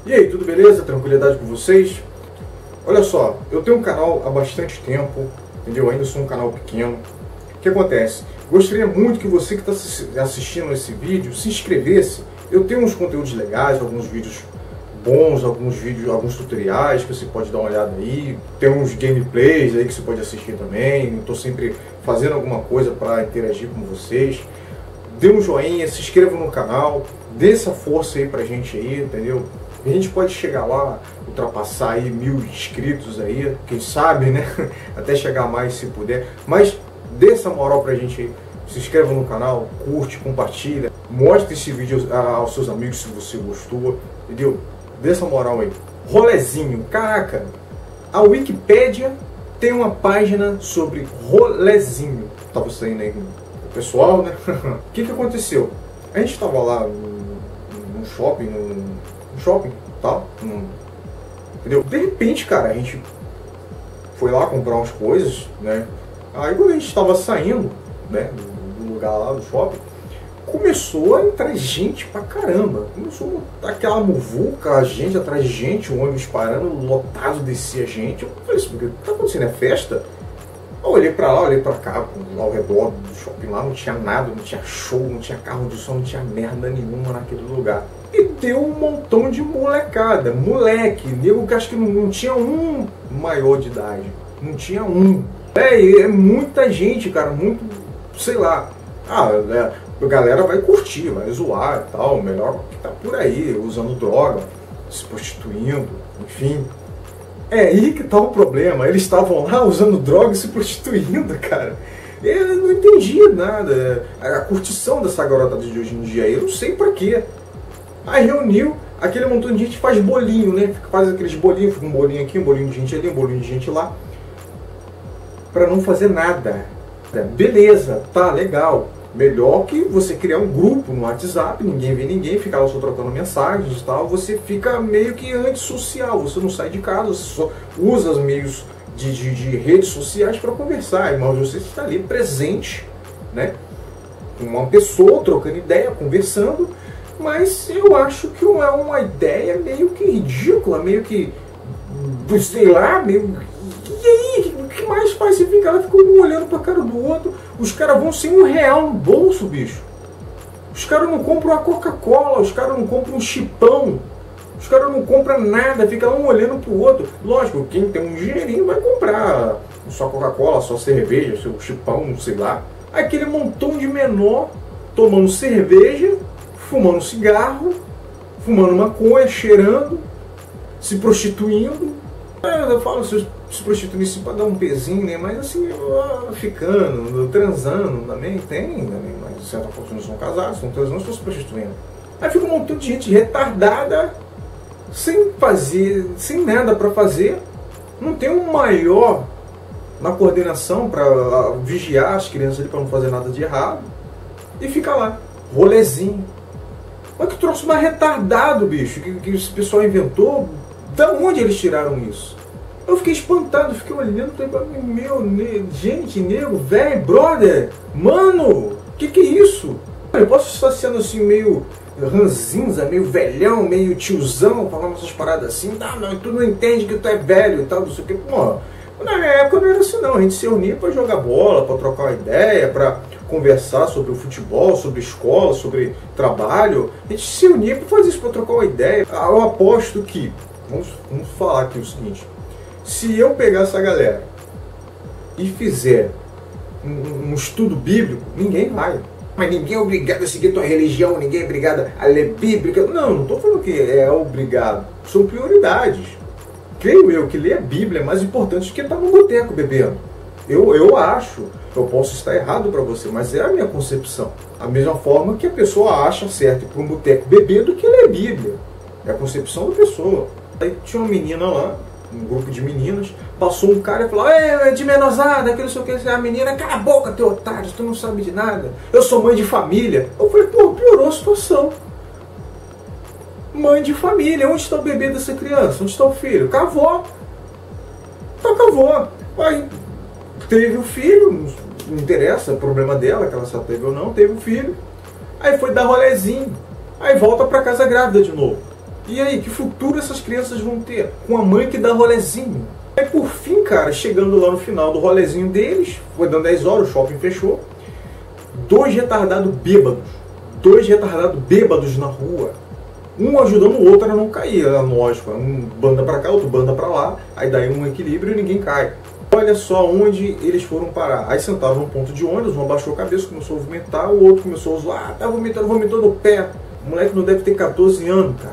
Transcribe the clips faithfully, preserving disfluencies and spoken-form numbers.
E aí, tudo beleza? Tranquilidade com vocês? Olha só, eu tenho um canal há bastante tempo, entendeu? Eu ainda sou um canal pequeno. O que acontece? Gostaria muito que você que está assistindo esse vídeo se inscrevesse. Eu tenho uns conteúdos legais, alguns vídeos bons, alguns vídeos, alguns tutoriais que você pode dar uma olhada aí. Tem uns gameplays aí que você pode assistir também. Eu estou sempre fazendo alguma coisa para interagir com vocês. Dê um joinha, se inscreva no canal, dê essa força aí pra gente aí, entendeu? A gente pode chegar lá, ultrapassar aí mil inscritos aí, quem sabe, né? Até chegar mais se puder. Mas dê essa moral pra gente aí. Se inscreva no canal, curte, compartilha. Mostre esse vídeo aos seus amigos se você gostou, entendeu? Dê essa moral aí. Rolezinho, caraca. A Wikipédia tem uma página sobre rolezinho. Tava saindo aí o pessoal, né? O que que aconteceu? A gente tava lá no, no shopping, no, no shopping, tá? No, entendeu? De repente, cara, a gente foi lá comprar umas coisas, né? Aí quando a gente tava saindo, né, do, do lugar lá do shopping, começou a entrar gente pra caramba. Começou aquela muvuca, gente atrás de gente, o ônibus parando, lotado, descia gente. Eu falei assim, o que tá acontecendo? É festa? Eu olhei pra lá, olhei pra cá, lá ao redor do shopping lá, não tinha nada, não tinha show, não tinha carro de som, não tinha merda nenhuma naquele lugar. E deu um montão de molecada, moleque, nego que acho que não, não tinha um maior de idade, não tinha um. É, é muita gente, cara, muito, sei lá, ah, é, a galera vai curtir, vai zoar e tal, melhor que tá por aí, usando droga, se prostituindo, enfim. É aí que tá o problema, eles estavam lá usando droga e se prostituindo, cara. Eu não entendi nada, a curtição dessa garotada de hoje em dia, eu não sei pra quê. Aí reuniu, aquele montão de gente faz bolinho, né, faz aqueles bolinhos, fica um bolinho aqui, um bolinho de gente ali, um bolinho de gente lá, pra não fazer nada. Beleza, tá, legal. Melhor que você criar um grupo no WhatsApp, ninguém vê ninguém, ficar lá só trocando mensagens e tal, você fica meio que antissocial, você não sai de casa, você só usa os meios de, de, de redes sociais para conversar, mas você está ali presente, né, com uma pessoa, trocando ideia, conversando, mas eu acho que é uma ideia meio que ridícula, meio que, sei lá, meio... E aí, o que mais faz? Você fica lá, fica um olhando pra cara do outro. Os caras vão sem um real no bolso, bicho. Os caras não compram uma Coca-Cola, os caras não compram um chipão. Os caras não compram nada, fica um olhando pro outro. Lógico, quem tem um dinheirinho vai comprar só Coca-Cola, só cerveja, seu chipão, sei lá. Aquele montão de menor tomando cerveja, fumando cigarro, fumando maconha, cheirando, se prostituindo. Eu falo se, se prostituindo assim para dar um pezinho, né? Mas assim, ficando, transando também, tem também, mas de certa forma não são casados, estão transando, estão se prostituindo. Aí fica um montão de gente retardada, sem fazer, sem nada para fazer, não tem um maior na coordenação para vigiar as crianças ali para não fazer nada de errado, e fica lá, rolezinho. Olha que troço mais retardado, bicho, que, que esse pessoal inventou. Da onde eles tiraram isso? Eu fiquei espantado, fiquei olhando para mim, meu, ne... gente, nego, velho, brother, mano, que que é isso? Eu posso estar sendo assim meio ranzinza, meio velhão, meio tiozão, falando essas paradas assim, não, não, tu não entende que tu é velho e tal, não sei o que. Pô, na minha época não era assim não, a gente se reunia para jogar bola, para trocar uma ideia, para conversar sobre o futebol, sobre escola, sobre trabalho, a gente se reunia para fazer isso, para trocar uma ideia. Eu aposto que Vamos, vamos falar aqui o seguinte, se eu pegar essa galera e fizer um, um estudo bíblico, ninguém vai. Mas ninguém é obrigado a seguir tua religião, ninguém é obrigado a ler Bíblia. Não, não estou falando que é obrigado, são prioridades. Creio eu que ler a Bíblia é mais importante do que estar no boteco bebendo. Eu, eu acho, eu posso estar errado para você, mas é a minha concepção. A mesma forma que a pessoa acha certo ir para um boteco beber do que ler Bíblia. É a concepção da pessoa. Aí tinha uma menina lá, um grupo de meninas, passou um cara e falou, é de menosada, que não sei o que, a menina, cala a boca, teu otário, tu não sabe de nada, eu sou mãe de família. Eu falei, pô, piorou a situação. Mãe de família, onde está o bebê dessa criança? Onde está o filho? Com a avó. Tá com a avó. Aí teve o filho, não interessa, é o problema dela, que ela só teve ou não, teve o filho. Aí foi dar rolezinho, aí volta pra casa grávida de novo. E aí, que futuro essas crianças vão ter? Com a mãe que dá rolezinho. Aí por fim, cara, chegando lá no final do rolezinho deles, foi dando dez horas, o shopping fechou. Dois retardados bêbados. Dois retardados bêbados na rua. Um ajudando o outro a não cair, é lógico. Um banda pra cá, outro banda pra lá. Aí daí um equilíbrio e ninguém cai. Olha só onde eles foram parar. Aí sentaram num ponto de ônibus, um abaixou a cabeça, começou a vomitar, o outro começou a zoar, ah, tá vomitando, vomitou no pé. O moleque não deve ter quatorze anos, cara.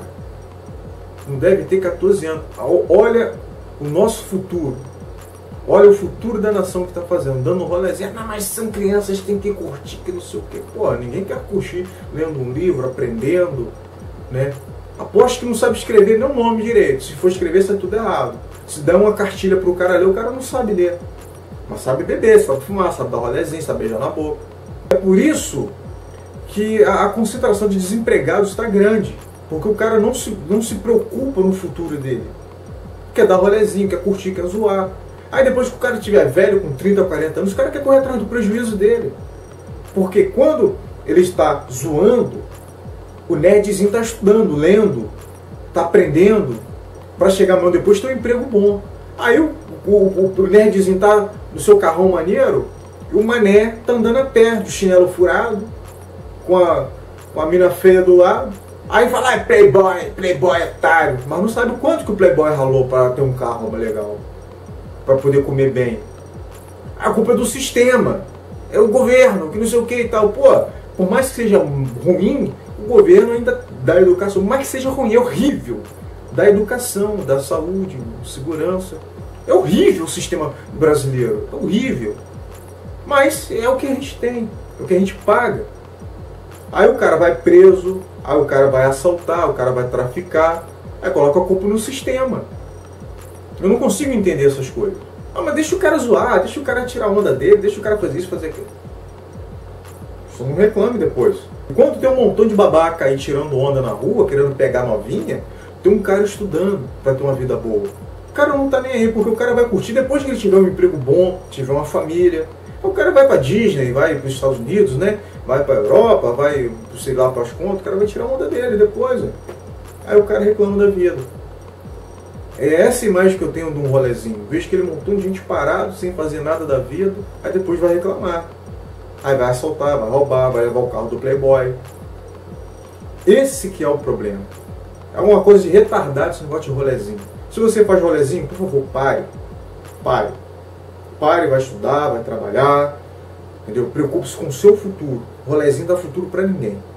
Não deve ter quatorze anos. Olha o nosso futuro. Olha o futuro da nação que está fazendo, dando rolezinho. Não, mas são crianças, tem que curtir, que não sei o quê. Pô, ninguém quer curtir lendo um livro, aprendendo, né? Aposto que não sabe escrever nem o nome direito. Se for escrever, sai tudo errado. Se der uma cartilha para o cara ler, o cara não sabe ler. Mas sabe beber, sabe fumar, sabe dar rolezinho, sabe beijar na boca. É por isso que a, a concentração de desempregados está grande. Porque o cara não se, não se preocupa no futuro dele. Quer dar rolezinho, quer curtir, quer zoar. Aí depois que o cara estiver velho, com trinta, quarenta anos, o cara quer correr atrás do prejuízo dele. Porque quando ele está zoando, o nerdzinho está estudando, lendo, está aprendendo, para chegar amanhã depois ter um emprego bom. Aí o, o, o nerdzinho está no seu carrão maneiro, e o mané está andando a pé, de chinelo furado, com a, com a mina feia do lado. Aí fala, ah, é playboy, playboy otário. Mas não sabe o quanto que o playboy ralou para ter um carro legal, para poder comer bem. A culpa é do sistema, é o governo, que não sei o que e tal. Pô, por mais que seja ruim, o governo ainda dá educação. Por mais que seja ruim, é horrível. Da educação, da saúde, segurança. É horrível o sistema brasileiro, é horrível. Mas é o que a gente tem, é o que a gente paga. Aí o cara vai preso, aí o cara vai assaltar, o cara vai traficar, aí coloca a culpa no sistema. Eu não consigo entender essas coisas. Ah, mas deixa o cara zoar, deixa o cara tirar onda dele, deixa o cara fazer isso, fazer aquilo. Só não reclame depois. Enquanto tem um montão de babaca aí tirando onda na rua, querendo pegar novinha, tem um cara estudando para ter uma vida boa. O cara não tá nem aí, porque o cara vai curtir depois que ele tiver um emprego bom, tiver uma família. O cara vai pra Disney, vai para os Estados Unidos, né? Vai pra Europa, vai, sei lá, para as contas, o cara vai tirar a onda dele depois. Né? Aí o cara reclama da vida. É essa imagem que eu tenho de um rolezinho. Vejo aquele montão de gente parado, sem fazer nada da vida, aí depois vai reclamar. Aí vai assaltar, vai roubar, vai levar o carro do playboy. Esse que é o problema. É uma coisa de retardado esse negócio de rolezinho. Se você faz rolezinho, por favor, pare. Pare. Pare, vai estudar, vai trabalhar. Entendeu? Preocupe-se com o seu futuro. Rolezinho dá futuro pra ninguém.